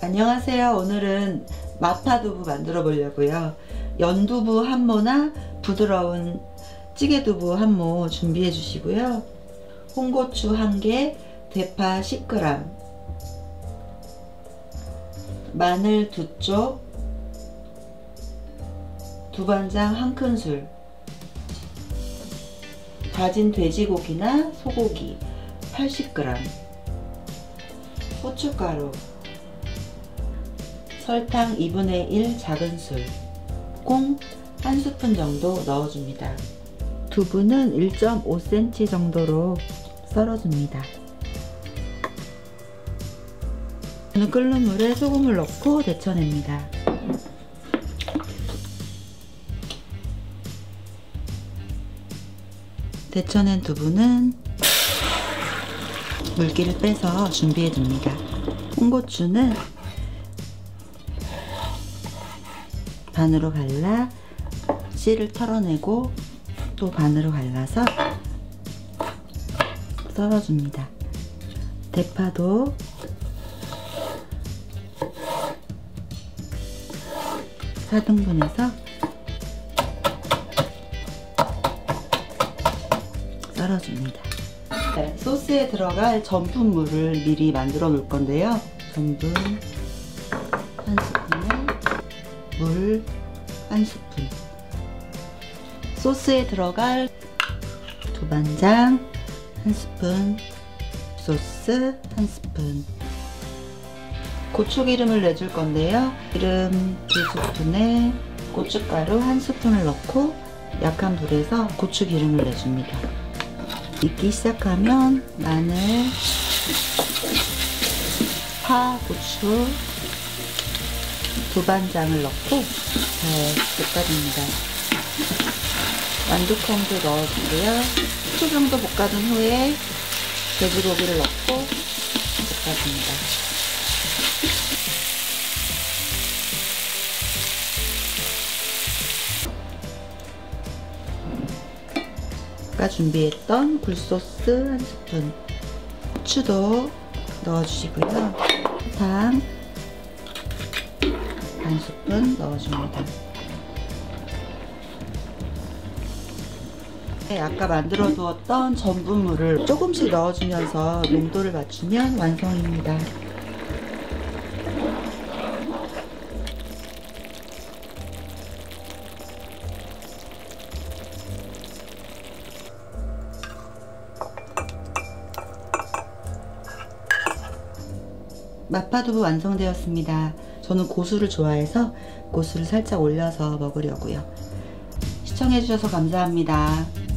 안녕하세요. 오늘은 마파두부 만들어 보려고요. 연두부 한 모나 부드러운 찌개두부 한 모 준비해 주시고요. 홍고추 1개, 대파 10g, 마늘 2쪽, 두반장 1큰술, 다진 돼지고기나 소고기 80g, 고춧가루, 설탕 2분의 1 작은술, 콩 1스푼 정도 넣어줍니다. 두부는 1.5cm 정도로 썰어줍니다. 끓는 물에 소금을 넣고 데쳐냅니다. 데쳐낸 두부는 물기를 빼서 준비해 줍니다. 홍고추는 반으로 갈라 씨를 털어내고 또 반으로 갈라서 썰어줍니다. 대파도 사등분해서 썰어줍니다. 네, 소스에 들어갈 전분물을 미리 만들어 놓을 건데요. 전분 1스푼에 물 1스푼, 소스에 들어갈 두반장 1스푼, 소스 1스푼, 고추기름을 내줄 건데요. 기름 2스푼에 고춧가루 1스푼을 넣고 약한 불에서 고추기름을 내줍니다. 익기 시작하면 마늘, 파, 고추, 두반장을 넣고 잘 볶아줍니다. 완두콩도 넣어주고요. 10초 정도 볶아준 후에 돼지고기를 넣고 볶아줍니다. 아까 준비했던 굴소스 1스푼, 후추도 넣어주시고요. 설탕 1스푼 넣어줍니다. 네, 아까 만들어 두었던 전분물을 조금씩 넣어주면서 농도를 맞추면 완성입니다. 마파두부 완성되었습니다. 저는 고수를 좋아해서 고수를 살짝 올려서 먹으려고요. 시청해주셔서 감사합니다.